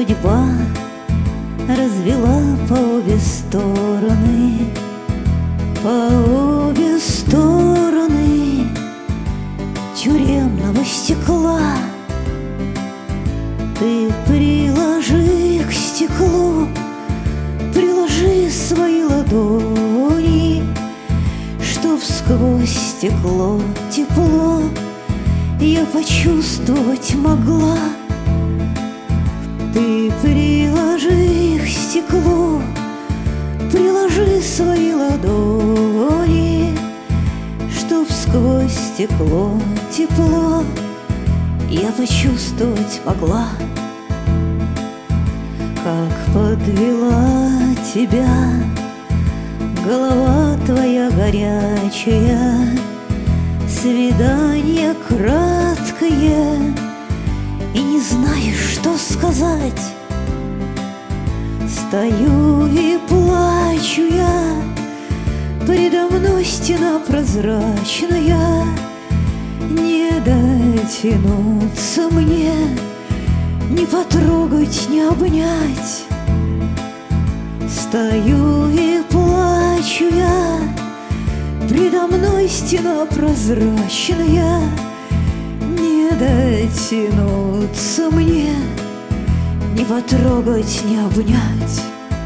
Судьба развела по обе стороны, по обе стороны тюремного стекла. Ты приложи к стеклу, приложи свои ладони, чтоб сквозь стекло тепло я почувствовать могла. Ты приложи к стеклу, приложи свои ладони, чтоб сквозь стекло тепло я почувствовать могла. Как подвела тебя голова твоя горячая, свидание краткое, и не знаешь, что сказать. Стою и плачу я, предо мной стена прозрачная, не дотянуться мне, не потрогать, не обнять. Стою и плачу я, предо мной стена прозрачная, не дотянуться мне, не потрогать, не обнять.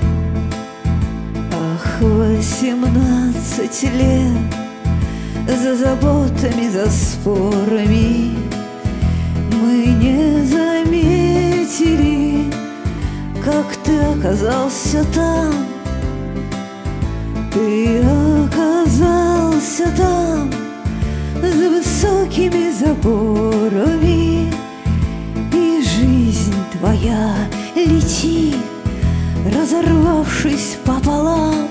Ах, 18 лет за заботами, за спорами мы не заметили, как ты оказался там. Ты оказался там за высокими заборами, и жизнь твоя летит, разорвавшись пополам.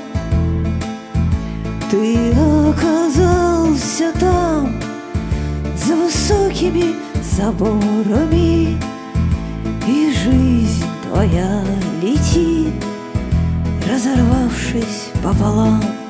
Ты оказался там за высокими заборами, и жизнь твоя летит, разорвавшись пополам.